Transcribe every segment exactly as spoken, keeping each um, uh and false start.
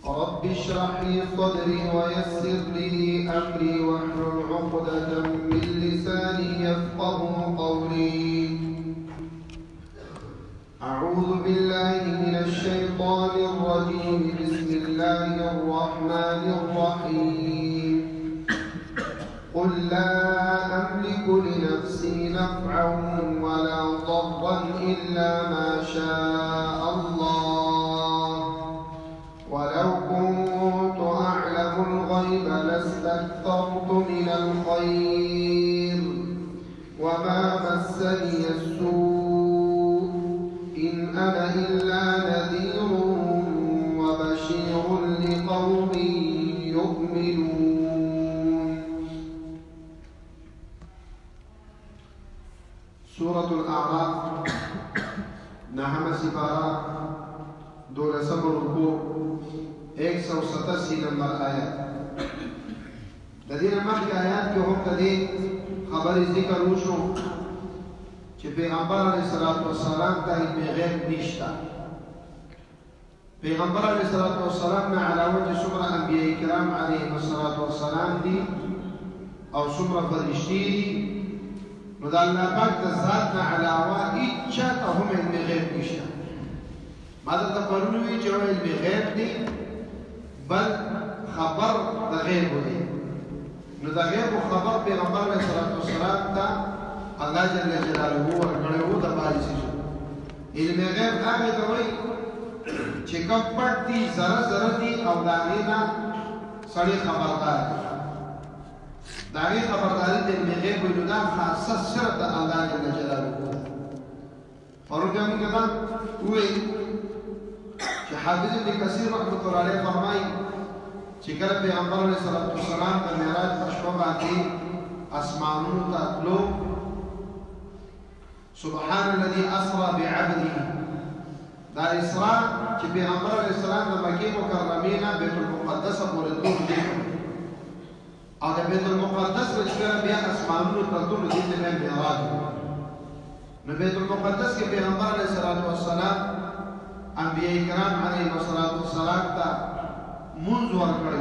رب اشرح لي صدري ويسر لي أمري واحلل عقدة من لساني يفقه قولي. أعوذ بالله من الشيطان الرجيم. بسم الله الرحمن الرحيم. قل لا أملك لنفسي نفعا ولا ضرا إلا ما شاء الله ولو كنت أعلم الغيب لاستكثرت من الخير وما مسني السوء إن أنا إلا نذير وبشير لقوم يؤمنون. سورة الأعراف نهم سپارہ دولسم رکوع ایک سو ستاسی نمبر آیات. ددین مخی آیات کے ہم تدی خبر ذکر وشو چې پیغمبر علیہ الصلوۃ والسلام ته علم غیب نشته. پیغمبر علیہ الصلوۃ والسلام نه علاوه چې څومره انبیاء کرام علیهم الصلوۃ والسلام دي او څومره فرشتي دي، نو د الله پاک د ذات نه علاوه هیڅ چاته هم علم غیب نشته. ما درته پرون وی چې علم غیب دی بل خبر د غیب دی. نو د غیب خبر پیغمبر علیہ الصلوۃ والسلام ته الله جل جلاله ورکړی وو د بارسي شو. علم غیب هغه ته وایي چې کوم پټ دي زره زره دي او د هغې نه سړی خبردار دی. د هغې خبرداري د علم غیب وایي، نو دا خاصه صرف د الله جل جلاله ده. پرون بیا موږ دا ووایي چې حافظ ابن کثیر رحمة الله علیه فرمایي چې کله پیغمبر علیه الصلوۃ والسلام د معراج په شپه باندې اسمانونو ته تلو، سبحان الذي اسرى بعبده، دا اسراء چې پیغمبر علیه السلام د مکې مکرمې نه بیت المقدس پورې تلو دی، او د بیت المقدس نه چې کله بیا اسمانونو ته تلو دې ته معراج. نو بیت المقدس کې پیغمبر علیه الصلوۃ والسلام انبیاء کرام علیهم الصلوۃ والسلام ته منځ ورکړی.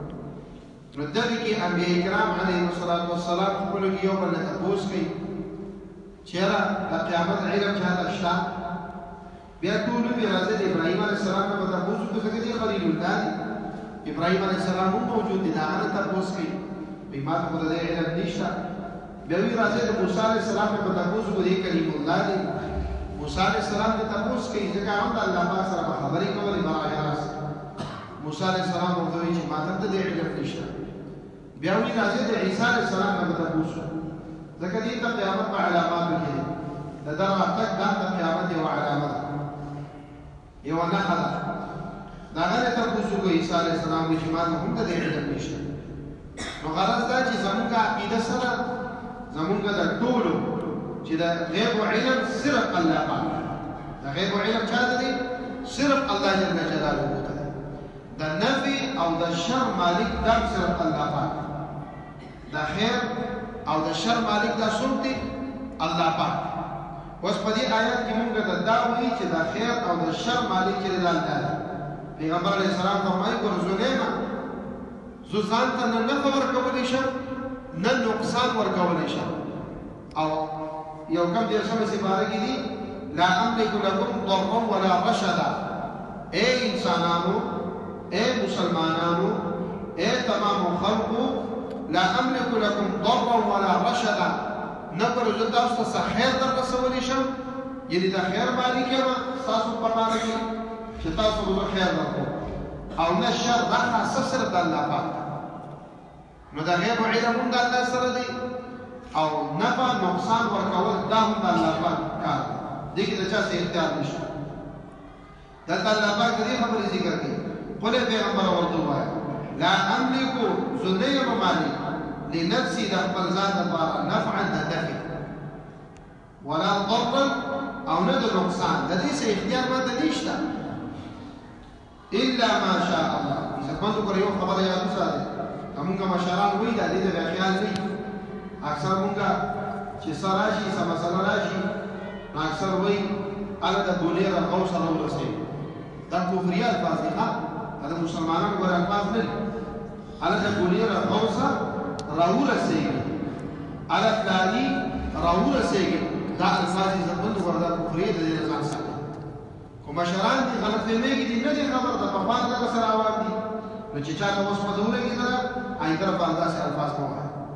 نو دغه کې انبیاء کرام علیهم الصلوۃ والسلام خپل کې یو بل ته تپوس کوي چیرې د قیامت علم چاته شته. بیا ټول به راځي د ابراهیم علیه السلام په تپوس کوي چې خلیل الله دی، ابراهیم علیه السلام هم موجود دي، دا هغه تپوس کوي به ما ته د علم نشته. بیا وی راځي د موسی علیه السلام په تپوس کوي کلیم الله دی، موسی علیہ السلام نے تپوس کی ځکه هم د الله پاک سره خبرې کولې برای راست. موسی علیہ السلام ورته وی چې ماته د علم نشته. بیا وی راځي د عیسی علیہ السلام نه تپوس ځکه دې د قیامت په علاماتو کې د درغه تک د قیامت یو علامه یو نه خلا دا نه تپوس کوي عیسی علیہ السلام چې ماته هم د علم نشته. نو غرض دا چې زموږ عقیده سره زموږ د ټولو چې دا غیب او علم صرف الله پاک، دا غیب او علم چاته دی؟ صرف الله جل جلاله ته دی. دا نفي او دا شر مالک دا صرف الله پاک، دا خیر او دا شر مالک دا څوک دی؟ الله پاک. اوس په دې آیات کې موږ ته دا وایي چې دا خیر او دا شر مالک چې دی الله دی. پیغمبر علیه السلام فرمایي ګرځولېما زه ځان ته نه نفع ورکولی شم نه نقصان ورکولی شم. او یو کم دیر شمه سپاره کی دی لا املک لکم ضرا ولا رشدا. اے انسانانو، اے مسلمانانو، اے تمام خلقو، لا املک لکم ضرا ولا رشدا. نکر جو تاسو ته خیر در رسولی شم، یعنی دا خیر مالک یم تاسو په معنی کې چې تاسو به خیر درکو، او نه شر دا خاصه صرف د الله پاک. نو دا غیب علم هم د الله سره دی او نفع نقصان ورکول دا هم د الله پاک کار دی. دې کې د چا څه اختیار نشته. دلته الله پاک دې خبرې ذکر کوي. قل پیغمبر ورته وایي لا املک زه نه یم مالک لنفسي د خپل ځان لپاره نفعا د نفع ولا ضرا او نه د نقصان. د دې څه اختیار ماته نشته الا ما شاء الله. اذا كنت یو خبره یاد وساتئ، موږ مشران وایي دا دې د خیال نه اکثر مونږه چې سره راشي څه مسله راشي نو اکثر وایي هغه د بولې را او سره ورسېږي. دا کفري الفاظ دي. ښه هذا مسلمانان ګور الفاظ نه على تقولير غوصه راوره سيږي على فلاني راوره سيږي دا الفاظ زبند وردا کفريه د دې ځان سره کوم شران دي غلط فهمي دي نه دي خبر ده په فاضل د سره اوام دي نو چې چا ته اوس مدونه کیدل اې تر باندې سره الفاظ مو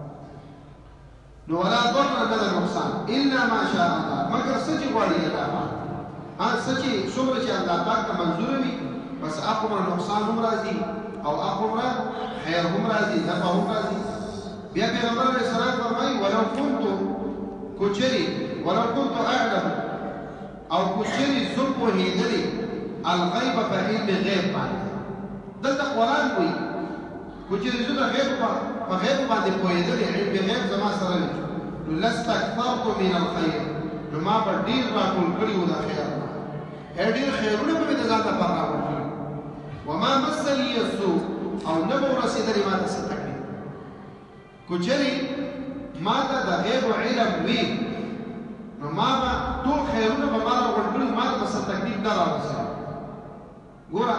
نو ولا ضر ولا نقصان الا ما شاء الله مگر سچ غواړي الله ها سچ څومره چې الله پاک ته منظور وي بس اقوم نقصان هم راځي او اقوم خیر هم راځي نفع هم راځي بیا پیغمبر علیه السلام فرمایي ولو كنت کچری ولو كنت اعلم او کچری زم پوهېدلی الغیب په علم غیب باندې دلته قرآن وایي کچری زه د غیب په غیب باندې پوهېدلی علم غیب زما سره وي نو لاستکثرت من الخیر نو ما به ډېر راټول کړي وو د خیر نه ډېر خیرونه به مې د ځان لپاره راټول کړي وما مسني السوء او نه به ورسېدلې ما ته څه تکلیف کچری ما ته د غیب علم وي نو ما به ټول خیرونه به ما راغونډ کړي ما ته به څه تکلیف نه راورسېږي ګوره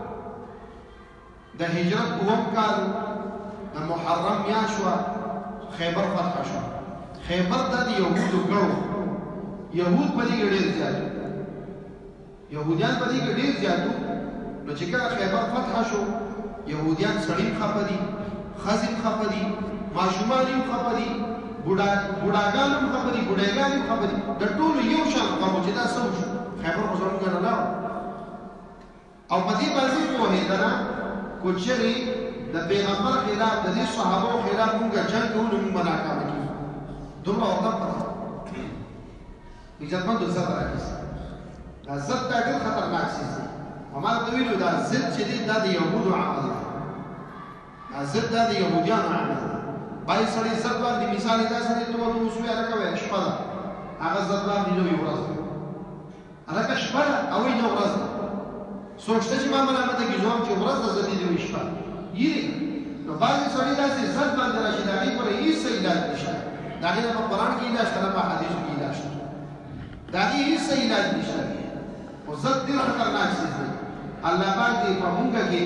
د هجرت اووم کال د محرم میاشت وه خیبر فتح شو خیبر دا د یهودو ګړو یهود په دې کې ډېر زیات یهودیان په دې کې ډېر زیات نو چې کله خیبر فتح شو یهودیان سړي خپه دي ښځې خپه دي ماشومان هم خپه دي بوډاګان هم خپه دي بوډاګان هم خپه دي د ټولو یو شان غم چې دا څه وشو خیبر خو زموږ نه لاړو او په دې باندې پوهېدله کو چېرې د پیغمبر خلاف د دې صحابو خلاف مونږ جنګ کوو نو مونږ به ناکامه کېږو دومره ورته پته عزتمندو ضد راکېږي دا ضد دا ډېر خطرناک څیز دی ما ته ویلو دا ضد چې دی دا د یهودو عمل دی دا ضد دا د یهودیانو عمل دی باید سړی ضد باندې مثال یې داسې دی ته ورته اوس وایې هلکه وایه شپه ده هغه ضد باندې نوې ورځ ده هلکه شپه ده او وایي نه ورځ ده څوک شته چې ما ملامته کېږو هم چې ورځ ده زه دې دې وایي شپه یېرې نو بعضې سړي داسې ضد باندې راشي د هغې پورې هېڅ علاج نشته د هغې نه په قرآن کې علاج شته نه په حدیثو کې علاج شته د هغې هېڅ علاج نشته خو ضد ډېر خطرناک څیز دی الله پاک دې په مونږ کې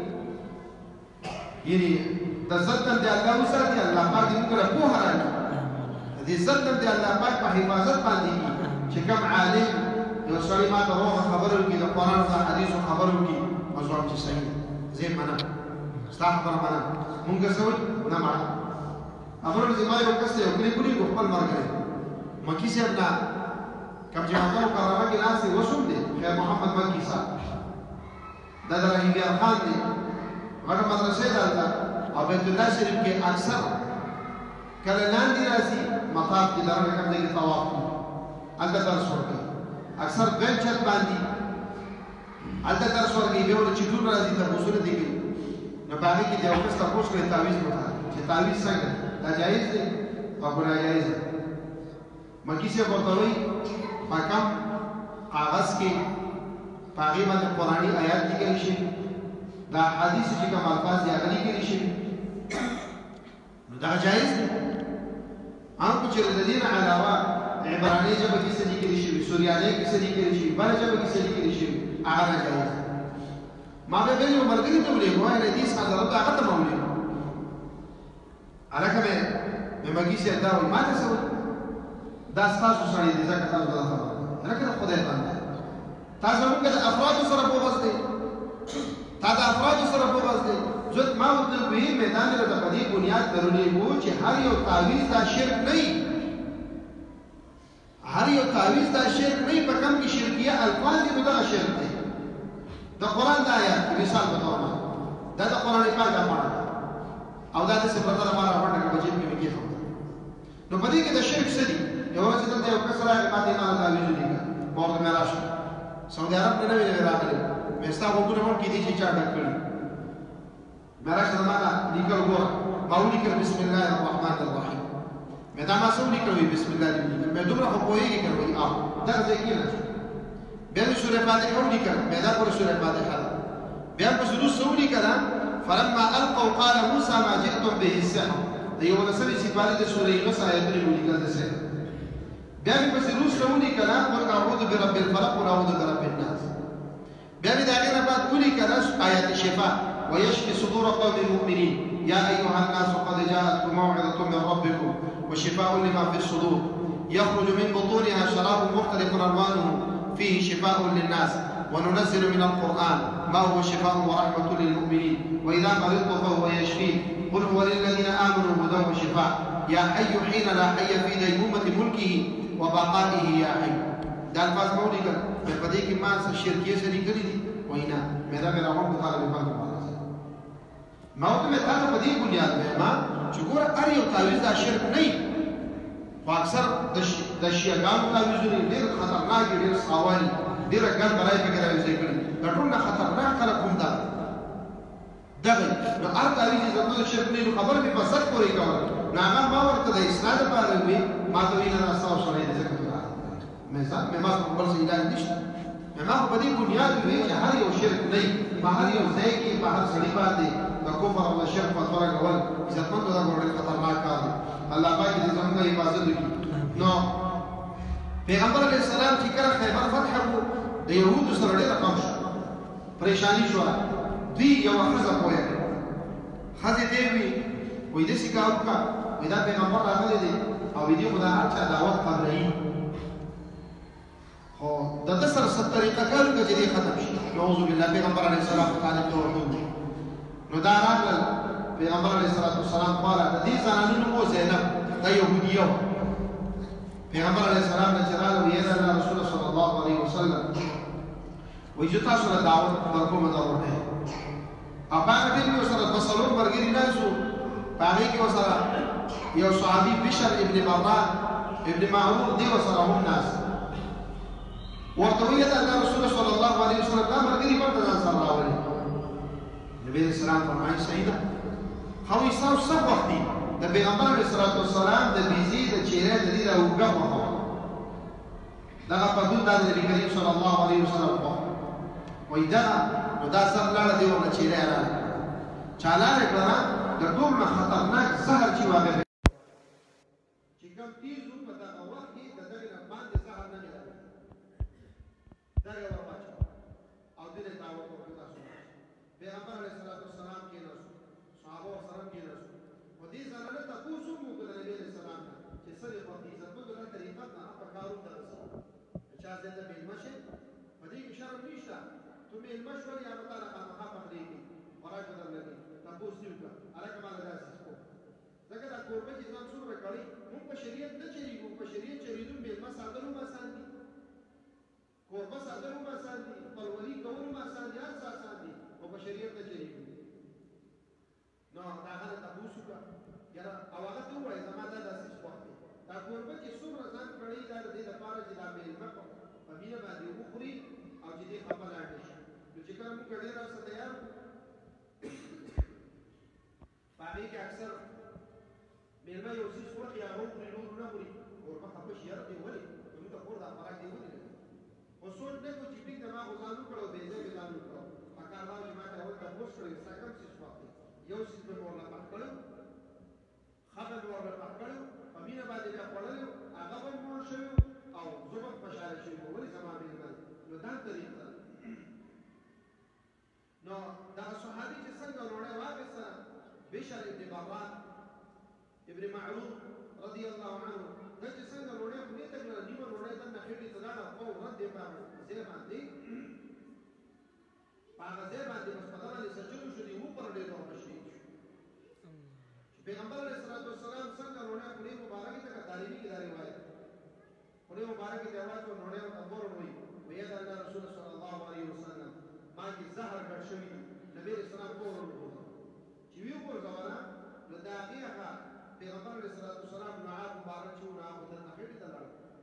یعنې د ضد نه دې الله وساتي الله پاک دې موږ له پوهه راکړي د دې ضد نه دې الله پاک په حفاظت باندې چې کوم عالم یو سړی ما ته روغه خبره وکړي د قرآن او د حدیثو خبره وکړي ما ځواب چې صحیح زه یې منم ستا خبره منم مونږ څه وایي نه منم خبره چې ما یو کس دی یو کلي کلي خپل ملګری مکي صاحب نه کوم چې مکه مکرمه کې ناست دی اوس هم دی خیر محمد مکي صاحب دا د رحیم یار خان دی غټه مدرسې ده هلته او بیت الله شریف کې اکثر کله لاندې راځي مطاف کې دغه کوم ځای کې طواف کوي هلته درس ورکوي اکثر دویم چت باندې هلته درس ورکوي بیا ورته چې ټول راځي تپوسونه دې کوي نو په هغې کې د یو کس تپوس کړی تعویض مطابق چې تعویض څنګه دا جایز دی او که ناجایز دی مکي صاحب ورته وایي په کم کاغذ کې په هغې باندې قرآني آیات لیکلی شوي دا حدیث چې کوم الفاظ دي هغه لیکلي شوي نو دغه جایز دی هم که چېرې د دې نه علاوه عبراني ژبه کې څه لیکلي شوي سوریانۍ کې څه لیکلي شوي بله ژبه کې څه لیکلي شوي هغه ناجایز دی ما بیا بل یو ملګري ته ولېږو وایي حدیث حضرت هغه ته مه ولېږو هلکه مې مې مکي صاحب دا وایي ما ته څه وایي دا ستاسو سړی دی ځکه تاسو دا خبره هلکه د خدای بنده تا زموږ د افرادو سره بغض دی تا د افرادو سره بغض دی زه ما ورته ویل میدان یې راته په دې بنیاد درولېږو چې هر یو تعویض دا شرک نه وي هر یو تعویض دا شرک نه وي په کوم کې شرکیه الفاظ دي نو دغه شرک دی د قرآن د آیات مثال په توګه دا د قرآن پاک امانت او دا داسې پرته را ما راغونډه کړه په جیب کې مې کېښوده نو په دې کې د شرک څه دي یو ورځ دلته یو کس راغی ما ته یې ما تعویض ولیکه ما ورته مې راشه سعودي عرب نه نوې نوې راغلې مې ستا غوږونه هم کېدای شي چا ډک کړي مې راشه ما نه لیکل ګوره ما ولیکل بسم الله الرحمن الرحیم مې دا ما څه ولیکل وایي بسم الله دې ولیکل مې دومره خو پوهېږي که وایي او دغه ځای کېناست بیا مې سورې فاتحه ولیکله مې دا ګوره سورې فاتحه ده بیا په سلوس څه ولیکله فلما القوا قال موسی ما جئتم به السحر د یولسمې سپارې د سورې یونس آیتونه مې ولیکل د سحر بیا مې په سلوس څه ولیکله قل اعوذ برب الفلق قل اعوذ برب الناس بیا مې د هغې نه بعد ولیکه آیات شفا ويشفي صدور قوم المؤمنين يا أيها الناس قد جاءتكم موعظة من ربكم وشفاء لما في الصدور يخرج من بطونها شراب مختلف ألوانه فيه شفاء للناس وننزل من القرآن ما هو شفاء ورحمة للمؤمنين وإذا مرضت فهو يشفين قل هو للذين آمنوا هدى وشفاء يا حي حين لا حي في ديمومة ملكه وبقائه يا حي دا الفاظ مولي کر میں پدے کی مان سے شرکیے سے نکلی دی وہی نا میرا میرا ہوں بخار میں پاک مانا سے موت میں تھا پدے بنیاد میں ماں چکور اری و تعویز دا شرک نہیں و اکثر دا شیعگان تعویزو نہیں دیر خطرناکی دیر ساوالی دیر گن برائی پہ کرا ویسے کری لٹون نا خطرناک کلا کم دا دغی نو ار تعویزی زندو شرک نہیں نو خبر بھی پسک پوری کور نو آمان باور کدا اسناد پاگل ہوئی ما توینا ناساو سنائی دے ذکر میں ما قبل سے الہ نشتا میں ما بدی بنیاد ہوئی کہ ہر یو شرک نہیں ما ہر یو ځای کې ما هر سړي باندې د کفر او شرک په تور غول عزتمند دا ډېر خطرناک کار دی الله پاک دې زموږ حفاظت وکړي نو پیغمبر علیه السلام چې کله خیبر فتح وو د يهودو سره ډېر کم شو پریشانی شو دوی یو ښځه پوهه ښځې دې وی وې دې سکاو کا وې دا پیغمبر راغلی دی او دې خدا هر چا دعوت قبلای خو د د سره ست طریقه کارو کې دې ختم شي نعوذ بالله پیغمبر علیه السلام تعالی توحید نو دا راغل پیغمبر علیه السلام قال د دې زنانو مو زینب دا يهودیه پیغمبر علیه السلام نه چرال وی دا رسول صلی الله علیه وسلم وی جو تاسو له دعوت ورکوم دا ورته ابا دې یو سره بسلو مرګری ناسو باندې کې وسره یو صحابي بشر ابن براء ابن معروف دی وسره هم ناس ورتوی دا رسول صلی الله علیه وسلم دا مرګری په ځان سره راوړي نبی اسلام فرمایي سیدا خو ایساو صح وخت دی د پیغمبر علیه السلام د بیزی د چهره د دې د وګه وخت دا په دود د نبی کریم صلی الله علیه وسلم په وای دا نو دا سره لاړ دی ورته چهره را چالاله کړه د ټول خطرناک زهر چې واقع چې کوم تیزو په دا وخت کې د دغه باندې زهر نه لري دا یو واچو او دې دعوت ورکړه تاسو پیغمبر علیه السلام کې نو صحابه سره کې نو و دې زنانه تاسو مو د نبی علیه السلام چې سره په دې ځکه د طریقه نه په کارو ترسه چا دې د ملمشه په دې کې شرم نشته ته ملمشه ولې هغه تعالی هغه په دې کې وراجو درلګي تاسو دې وکړه هغه کمال راځي ځکه دا کوربه چې ځان څومره کړی موږ په شریعت نه چریږو په شریعت چریدو ملمه ساتلو ما آسان دي کوربه ساتلو ما آسان دي خپلولي کولو ما آسان دي هر څه آسان دي او په شریعت نه چریږو نو دا هغه تاسو وکړه یاره او هغه ته وایي زما دا داسې وخت دی دا کوربه چې څومره ځان کړی دا د دې لپاره چې دا ملمه په مینه باندې وخوري او چې دې خپل اړتیا شي نو چې کله موږ ډېر سره تیار باندې کې اکثر ملما یو څه صورت یا روح نه نور نه غوري کوربه خپل شیار دی ولې نو ته کور دا فرق دی ولې او څو دې کو چې دې ما غوښتنه کړو به دې ځانو کړو پکار دا چې ما ته اول د پوسټ کړی ساکم څه وخت یو څه په ورلا پکړو خبر ورلا پکړو په مینه باندې بیا خپللو هغه به مور شو او زوبه بشاره شي ولې زمانه دې نو دا طریقه نو دا صحابي چې څنګه وروړی واپس بشر ابن براء ابن معروف رضی الله عنه دا چې څنګه وروړی خو دې ته نیمه وروړی د نخېټې ته لاړه او رد یې باندې ځای باندې هغه ځای باندې بس په دغه سجدو شو دی و پر ډېر ورشي پیغمبر علیه السلام څنګه وروړی خو دې مبارکي ته تعلیمي کې دا روایت خو دې مبارکي ته روایت وروړی او امر وي ویا دا رسول صلی الله علیه وسلم ما کې زهر ګډ شوی نبی رسول الله کو چې ویو کو زمانہ نو دا هغه پیغمبر علیه السلام نعاب مبارک شو نعاب د نخېټې ته لاړ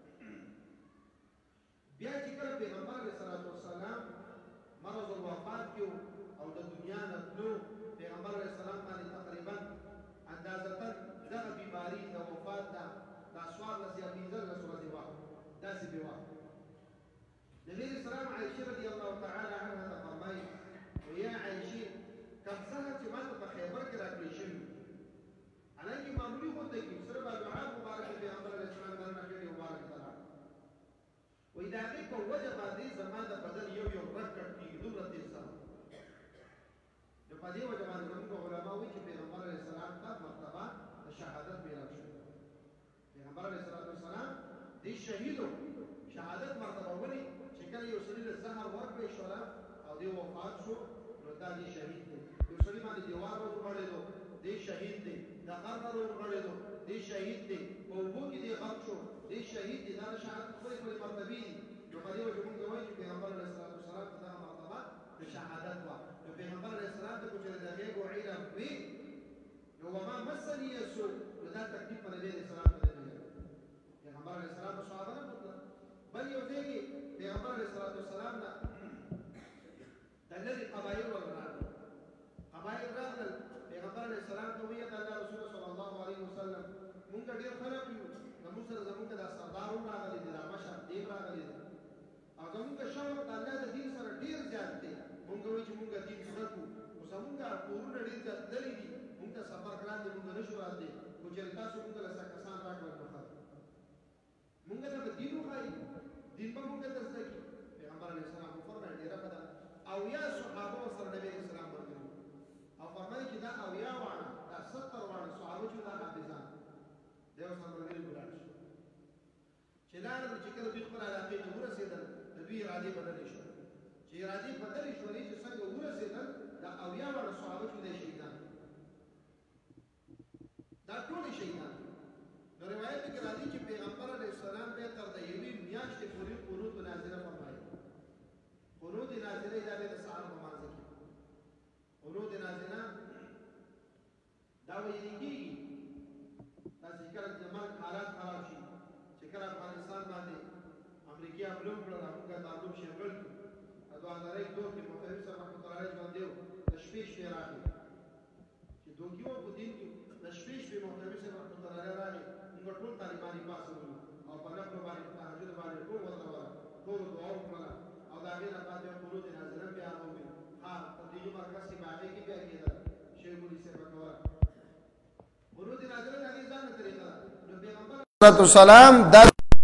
بیا چې کله پیغمبر علیه السلام مرض الوفات کې او د دنیا نه تلو پیغمبر علیه السلام باندې تقریبا اندازه دغه بیماری د وفات دا د اسوار نه زیات پنځه لس ورځې وخت داسې به وخت نبی اسلام عائشه رضی الله تعالی عنها فرمایي ويا عائشه کم سهر چې ماته په خیبر کې راکړل شوي حالانکه معمولي غونډه کې سره به دعا مبارک پیغمبر علیه السلام باندې نکړي مبارک تعالی وای دا دې په وجه باندې زما د بدن یو یو رکړ کېدو په دې وجه باندې کوم علماء وایي چې پیغمبر علیه السلام ته مرتبه د شهادت میراث شو پیغمبر علیه السلام دې شهیدو شهادت مرتبه ولې چې کله یو سړي له زهر ورکړی شو او دې وفات شو نو دا دې شهید دی یو سړي باندې دیوار ورغړېدو دې شهید دی د غر نه ورغړېدو دې شهید دی په اوبو کې دې غرق شو دې شهید دی دا شهادت خپلې خپلې مرتبې دي نو په دې وجه موږ وایو چې پیغمبر علیه السلام ته دا مرتبه د شهادت وه نو پیغمبر علیه السلام ته چې د غیب علم وي نو وما مسني السوء نو دا تکلیف په نبي علیه السلام باندې نه پیغمبر علیه السلام په صحابه نه مطلق بل یو ځای کې پیغمبر علیه السلام نه د لرې قبایل ورغلل قبایل راغلل پیغمبر علیه السلام ته ویل د الله رسول صلی الله علیه وسلم مونږ ډېر خلک یو نو موږ سره زموږ د سردار هم راغلي دي دا مشر دیو راغلي دي او زموږ شوق د الله د دین سره ډېر زیات دی مونږ وایو چې مونږ دین زده کړو خو زموږ کورونه ډېر زیات لرې دي مونږ ته سفر ګران دی مونږ نشو راتلی خو چې تاسو مونږ له څه کسان راکړل نو ښه مونږ ته به دین وښایي دین به مونږ ته زده کړي پیغمبر علیه السلام فرمایي ډېره ښه ده اویا صحابه ورسره نبي علیه السلام ورغلي او فرمایي چې دا اویا واړه دا ستر واړه صحابه چې دا حافظان دی ورسره ورغلي ولاړ شو چې لاړل چې کله دوی خپل علاقې ته ورسېدل د دوی ارادې بدلې شوې چې ارادې بدلې شولې چې څنګه ورسېدل دا اویا واړه صحابه چې دی شهیدان دا ټول شهیدان نو روایت کې راځي چې پیغمبر علیه السلام به تر د یوې میاشتې پورې قنوت نازله فرمایي قنوت نازله دا به د سهار په مانځ کې قنوت نازله دا ویل کېږي دا چې کله زموږ حالات خراب شي چې کله افغانستان باندې امریکا حمله وکړه موږ تعلق شغل کړو دا غره دوه کې مختلف سره رحمت الله علیه باندې د شپې شپې راغی چې دوی په دین کې د شپې شپې مختلف سره رحمت الله علیه راغی موږ ټول طالبان یې پاسو او په لږ باندې تهجد باندې ټول ورته ټول دعا وکړه او دا غیر باندې قنوت نازله بیا وکړه ها تدریجي مرکز کې باندې کې بیا کېده شیخ مولوی صاحب وکړه قنوت نازله د دې ځان طریقه نو پیغمبر والسلام دا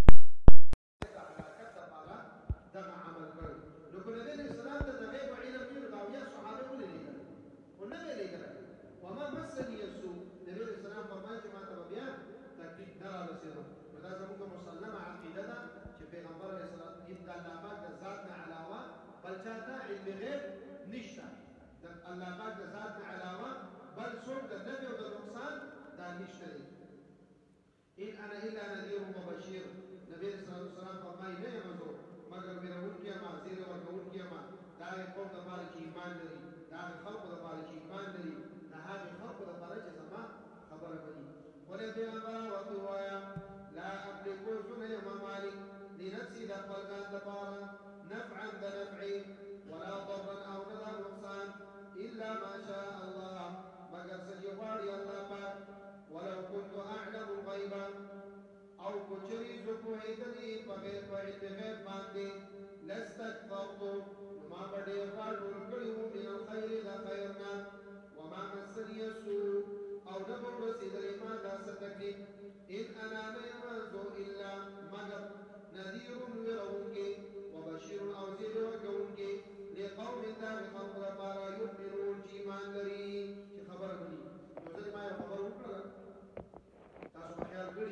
الله پاک د ذات نه علاوه بل څوک د نفع او د نقصان دا نشته دی ان انا الا نذير وبشير نبی صلی الله علیه وسلم فرمایي نه یم زه مگر مېرون کیما زیر ورکون کیما دا قوم د پاره چې ایمان لري دا خلق د پاره چې ایمان لري دا هغه خلق د پاره چې زما خبره کوي ولې پیغمبر ورته وایا لا املك سنه مالک لنفسي د خپل ځان د پاره نفعا د نفعي ولا ضرا او نقصان إلا ما شاء الله مگر سجواري الله پاک ولو كنت أعلم الغيب أو كجري زكوهيدني بغير وعد غير باندي لاستكثرت وما بدي قالوا الكريم من الخير ذا خيرنا وما مسني السوء أو نبر رسيد لما لا ستكي إن أنا نيمز إلا مگر نذير ورونك وبشير أو زير وكونك لقوم دار خلق لپاره يؤمنون چې ایمان لري چې خبره کوي نو ځکه ما خبر وکړه تاسو خیال کړئ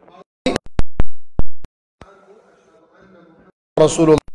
رسول الله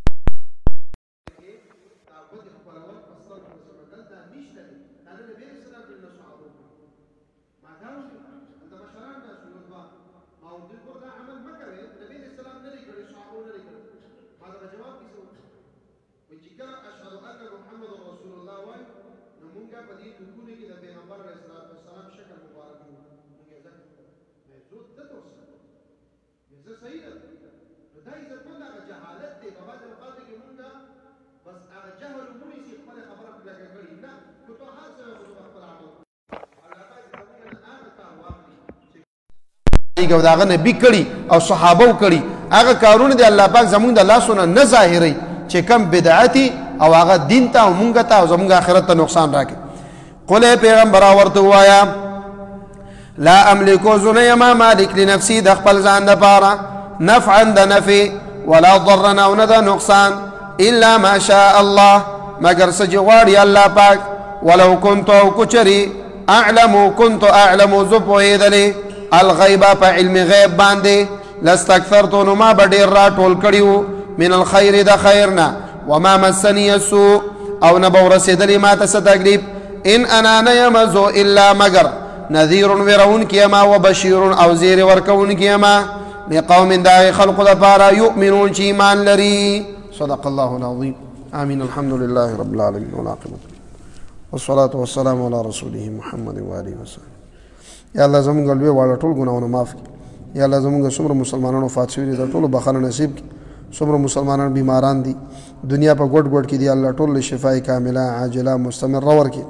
تعبد خپل ور فصل په سبب دا نشته دا د نبی صلی الله علیه وسلم ما دا د مشران د سنت او د ګور دا عمل مکوي نبی صلی الله علیه وسلم نه صحابه نه کړی ما دا جواب کیسه چې کله اشهد ان محمد رسول الله وای نو مونږه په دې دغونه کې د پیغمبر علیه السلام شکل مبارک وو مونږه ځکه زود ته توسه زه صحیح ده نو دا یې څه نه جهالت دی په بعض اوقات کې مونږه بس هغه جهل مونږ یې خپل خبره لګه کړی نه نو په هر څه په خپل عمل الله پاک زموږ نه هغه کار واخلي چې داغه نبی کړي او صحابه کړي هغه کارونه دی الله پاک زموږ د لاسونه نه ظاهري چې کم بدعتي او هغه دین ته او مونږ ته او زموږ آخرت ته نقصان راکړي قل پیغمبر ورته وایا لا املك زني ما مالك لنفسي د خپل ځان لپاره نفعا د نفع ولا ضرا او نه د نقصان الا ما شاء الله مگر سجواري الله پاک ولو كنت او کچری اعلم كنت اعلم زپو ایدلی الغیبا پا علم غیب باندے لستکثرتو نما بڑیر را ټول کړیو من الخیر دا خیرنا وما مسنی السوء او نبو رسیدلی ما تس تکلیف ان انا نیمزو الا مگر نذیر ورون کیما وبشیر او زیر ورکون کیما لقوم دا خلق دا پارا یؤمنون چی ایمان لری. صدق الله العظیم. آمین. الحمد لله رب العالمین والعاقبۃ والصلاة والسلام علی رسوله محمد و آله وسلم. یا الله زمونږ لوی واړه ټول ګناهونه معاف کړي. یا الله زمونږ څومره مسلمانانو وفات شوي دي د ټولو بخښنه نصیب کړي. څومره مسلمانان بیماران دي دنیا په ګوټ ګوټ کې دي الله ټول له شفای کامله عاجله مستمره ورکړي.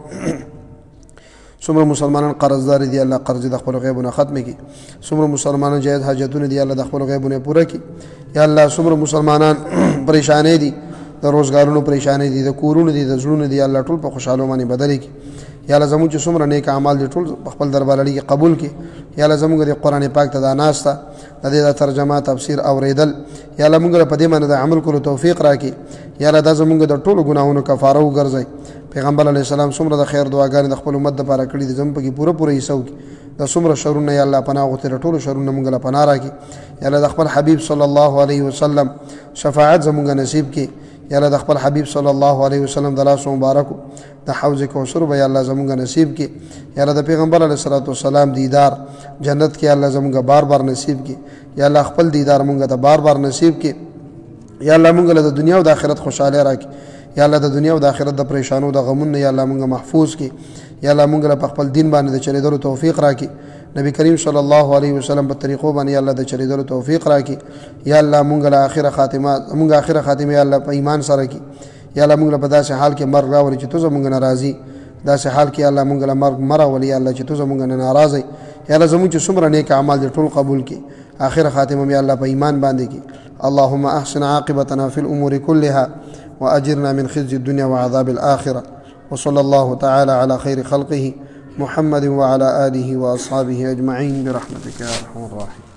څومره مسلمانان قرضدار دي الله قرض د خپل غیبونه ختم کړي. څومره مسلمانان جایز حاجتونه دي الله د خپل غیبونه پوره کړي. یا الله څومره مسلمانان پریشانې دي د روزګارونو پریشانې دي د کورونو دي د زړونو دي الله ټول په خوشاله باندې بدل کړي. یا الله زموږ چې څومره نیک اعمال دي ټول خپل دربار لري قبول کړي. یا الله زموږ د قرآن پاک ته د ناسته د دې د ترجمه تفسیر اوریدل یا الله موږ په دې باندې د عمل کولو توفیق راکړي. یا الله دا زموږ د ټولو ګناهونو کفاره وګرځي. پیغمبر علیه السلام څومره د خیر دعاګانې د خپل امت لپاره کړې دي زموږ پکې پوره پوره حصه وکړي. د څومره شرونه یا الله پناه غوښتي ټولو شرونه موږ له پناه راکړي. یا الله د خپل حبیب صلی الله علیه وسلم شفاعت زموږ نصیب کړي. یا الله د خپل حبیب صلی الله علیه وسلم د لاس مبارکو د حوض کوثر به یا الله زموږ نصیب کړي. یا الله د پیغمبر علیه الصلاۃ والسلام دیدار جنت کې الله زموږ بار بار نصیب کړي. یا الله خپل دیدار موږ ته بار بار نصیب کړي. یا الله موږ له د دنیا او د آخرت خوشاله راکړي. یا الله د دنیا او د آخرت د پریشانو د غمونو یا الله موږ محفوظ کړي. یا الله موږ له خپل دین باندې د چلیدلو توفیق راکړي. نبی کریم صلی الله علیه وسلم په طریقو باندې الله د چلیدلو توفیق راکړي. یا الله موږ له اخره خاتمه موږ اخره خاتمه یا الله په ایمان سره کړي. یا الله موږ له په داسې حال کې مرګ راولي چې تو زموږ نه راضي. داسې حال کې الله موږ له مرګ مراولي یا الله چې تو زموږ نه ناراضي. یا الله زموږ چې څومره نیک اعمال دي ټول قبول کړي. اخره خاتمه یا الله په ایمان باندې کړي. اللهم احسن عاقبتنا في الامور كلها واجرنا من خزي الدنيا وعذاب الاخره. وصلى الله تعالى على خير خلقه محمد وعلى آله وأصحابه أجمعين برحمتك يا أرحم الراحمين.